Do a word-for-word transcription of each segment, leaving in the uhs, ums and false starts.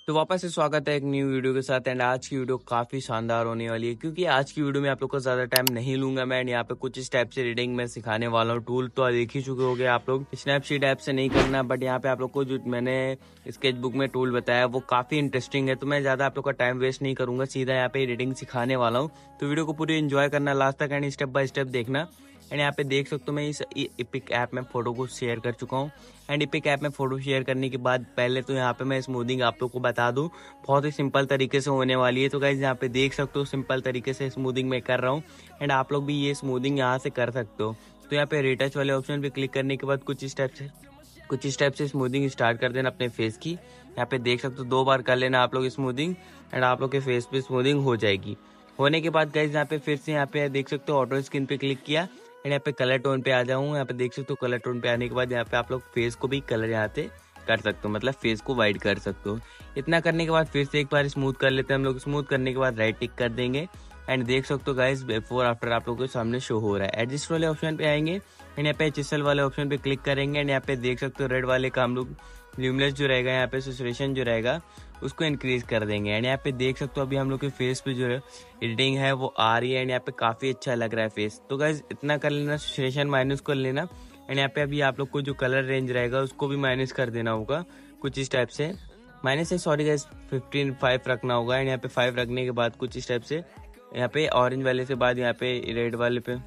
तो वापस से स्वागत है एक न्यू वीडियो के साथ। एंड आज की वीडियो काफी शानदार होने वाली है, क्योंकि आज की वीडियो में आप लोग को ज्यादा टाइम नहीं लूंगा मैं। यहाँ पे कुछ इस टाइप से रीडिंग में सिखाने वाला हूँ। टूल तो देख ही चुके होंगे आप लोग, स्नैपशीट ऐप से नहीं करना, बट यहाँ पे आप लोग को जो मैंने स्केच बुक में टूल बताया वो काफी इंटरेस्टिंग है। तो मैं ज्यादा आप लोग का टाइम वेस्ट नहीं करूंगा, सीधा यहाँ पे रीडिंग सिखाने वाला हूँ। तो वीडियो को पूरी एंजॉय करना लास्ट तक एंड स्टेप बाय स्टेप देखना। एंड यहाँ पे देख सकते हो मैं इस इपिक ऐप में फोटो को शेयर कर चुका हूँ। एंड इपिक ऐप में फोटो शेयर करने के बाद पहले तो यहाँ पे मैं स्मूथिंग आप लोग को बता दूं, बहुत ही सिंपल तरीके से होने वाली है। तो गाइस यहाँ पे देख सकते हो सिंपल तरीके से स्मूथिंग मैं कर रहा हूँ। एंड आप लोग भी ये स्मूथिंग यहाँ से कर सकते हो। तो यहाँ पे रिटच वाले ऑप्शन पे क्लिक करने के बाद कुछ इस टाइप से कुछ इस टाइप से स्मूथिंग स्टार्ट कर देना अपने फेस की। यहाँ पे देख सकते हो दो बार कर लेना आप लोग स्मूथिंग, एंड आप लोग के फेस पे स्मूथिंग हो जाएगी। होने के बाद गाइस यहाँ पे फिर से यहाँ पे देख सकते हो ऑटो स्किन पे क्लिक किया एंड यहाँ पे कलर टोन पे आ जाऊँ। यहाँ पे देख सकते हो कलर टोन पे आने के बाद यहाँ पे आप लोग फेस को भी कलर यहाँ पे कर सकते हो, मतलब फेस को वाइट कर सकते हो। इतना करने के बाद फिर से एक बार स्मूथ कर लेते हैं हम लोग। स्मूथ करने के बाद राइट टिक कर देंगे एंड देख सकते हो गाइस बिफोर आफ्टर आप लोगों के सामने शो हो रहा है। एडजस्ट वाले ऑप्शन पे आएंगे एंड यहाँ पे चिसल वाले ऑप्शन पे क्लिक करेंगे एंड यहाँ पे देख सकते हो रेड वाले का हम लोग ल्यूमिनेंस जो रहेगा, यहाँ पे सैचुरेशन जो रहेगा उसको इंक्रीज कर देंगे। एंड यहाँ पे देख सकते हो अभी हम लोग के फेस पे जो एडिटिंग है वो आ रही है एंड यहाँ पे काफी अच्छा लग रहा है फेस। तो गाइस इतना कर लेना, सैचुरेशन माइनस कर लेना एंड यहाँ पे अभी आप लोग को जो कलर रेंज रहेगा उसको भी माइनस कर देना होगा कुछ इस टाइप से। माइनस से सॉरी गाइस फिफ्टीन फाइव रखना होगा एंड यहाँ पे फाइव रखने के बाद कुछ इस टाइप से यहाँ पे ऑरेंज वाले से बाद यहाँ पे रेड वाले पे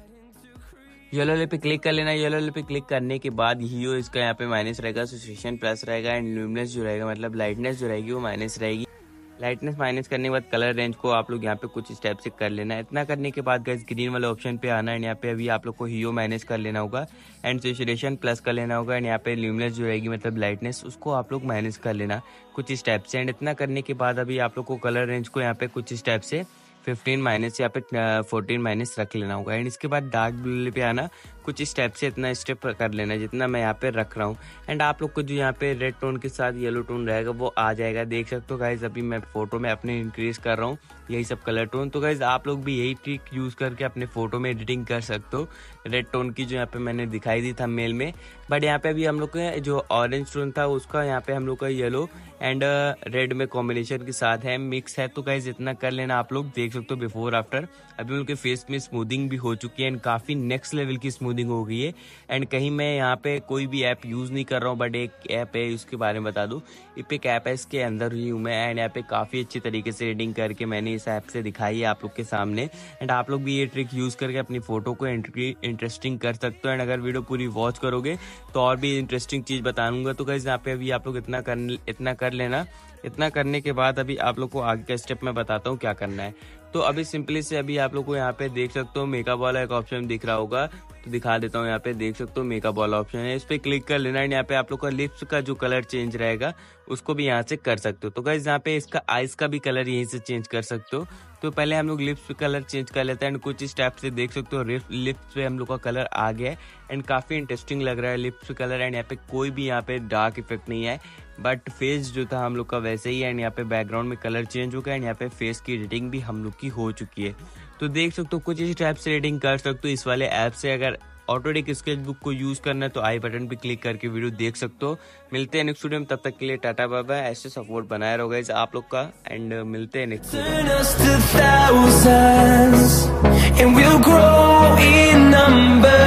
येलो वाले पे क्लिक कर लेना। येलो वाले पे क्लिक करने के बाद हीरो इसका यहाँ पे माइनस रहेगा, सैचुरेशन प्लस रहेगा एंड ल्यूमिनेंस जो रहेगा मतलब लाइटनेस जो रहेगी वो माइनस रहेगी। लाइटनेस माइनस करने के बाद कलर रेंज को आप लोग यहाँ पे कुछ स्टेप से कर लेना है। इतना करने के बाद गाइस ग्रीन वाले ऑप्शन पे आना है। यहाँ पे अभी आप लोग को हीरो माइनस कर लेना होगा एंड सैचुरेशन प्लस कर लेना होगा एंड यहाँ पे ल्यूमिनेंस जो रहेगी मतलब लाइटनेस उसको आप लोग माइनस कर लेना कुछ स्टेप से। एंड इतना करने के बाद अभी आप लोग को कलर रेंज को यहाँ पे कुछ स्टेप से फिफ्टीन माइनस यहाँ पे फोर्टीन माइनस रख लेना होगा। एंड इसके बाद डार्क ब्लू पे आना कुछ स्टेप से इतना स्टेप कर लेना जितना मैं यहाँ पे रख रहा हूँ। एंड आप लोग को जो यहाँ पे रेड टोन के साथ येलो टोन रहेगा वो आ जाएगा। देख सकते हो गाइज अभी मैं फोटो में अपने इंक्रीज कर रहा हूँ यही सब कलर टोन। तो गाइज आप लोग भी यही ट्रिक यूज करके अपने फोटो में एडिटिंग कर सकते हो। रेड टोन की जो यहाँ पे मैंने दिखाई दी था मेल में, बट यहाँ पे अभी हम लोग का जो ऑरेंज टोन था उसका यहाँ पे हम लोग का येलो एंड रेड में कॉम्बिनेशन के साथ है, मिक्स है। तो गाइज इतना कर लेना आप लोग। देख सकते हो बिफोर आफ्टर अभी उनके फेस में स्मूथिंग भी हो चुकी है एंड काफी नेक्स्ट लेवल की स्मूथिंग हो गई है। एंड कहीं मैं यहाँ पे कोई भी ऐप यूज नहीं कर रहा हूँ, बट एक ऐप है उसके बारे में बता दूं, इपिक ऐप है, इसके अंदर ही हूँ मैं। एंड यहाँ पे काफी अच्छी तरीके से एडिटिंग करके मैंने इस ऐप से दिखाई है आप लोग के सामने। एंड आप लोग भी ये ट्रिक यूज करके अपनी फोटो को इंटरेस्टिंग कर सकते हो। एंड अगर वीडियो पूरी वॉच करोगे तो और भी इंटरेस्टिंग चीज बताऊंगा। तो गाइस यहाँ पे अभी आप लोग इतना कर इतना कर लेना। इतना करने के बाद अभी आप लोग को आगे का स्टेप मैं बताता हूँ क्या करना है। तो अभी सिंपली से अभी आप लोग को यहाँ पे देख सकते हो मेकअप वाला एक ऑप्शन दिख रहा होगा, तो दिखा देता हूँ। यहाँ पे देख सकते हो मेकअप वाला ऑप्शन है, इस पे क्लिक कर लेना। यहाँ पे आप लोग का लिप्स का जो कलर चेंज रहेगा उसको भी यहाँ से कर सकते हो। तो गाइस यहाँ पे इसका आईज का भी कलर यहीं से चेंज कर सकते हो। तो पहले हम लोग लिप्स पे कलर चेंज कर लेते हैं एंड कुछ स्टेप से देख सकते हो लिप्स पे हम लोग का कलर आ गया है एंड काफी इंटरेस्टिंग लग रहा है लिप्स पे कलर। एंड यहाँ पे कोई भी यहाँ पे डार्क इफेक्ट नहीं है, बट फेस जो था हम लोग का वैसे ही है। एंड यहाँ पे बैकग्राउंड में कलर चेंज हो गया एंड यहाँ पे फेस की एडिटिंग भी हम लोग की हो चुकी है। तो देख सकते हो कुछ इस टाइप से एडिटिंग कर सकते हो इस वाले ऐप से। अगर ऑटोडेस्क स्केच बुक को यूज करना है तो आई बटन पे क्लिक करके वीडियो देख सकते हो। मिलते हैं नेक्स्ट वीडियो में, तब तक के लिए टाटा बाय बाय। ऐसे सपोर्ट बनाए रहो गाइस आप लोग का एंड मिलते हैं नेक्स्ट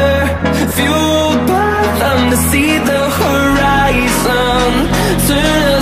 वीडियो।